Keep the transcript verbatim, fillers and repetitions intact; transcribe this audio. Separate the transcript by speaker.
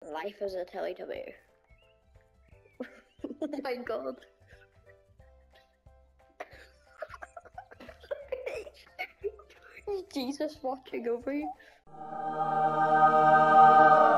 Speaker 1: Life as a Teletubby. Oh my god. Is Jesus watching over you?